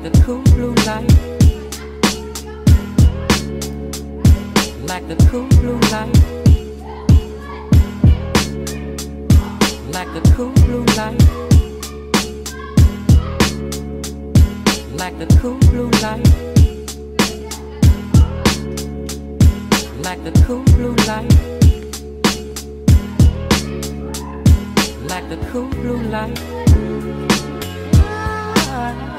the cool blue light, like the cool blue light, like the cool blue light, like the cool blue light, like the cool blue light, like the cool blue light.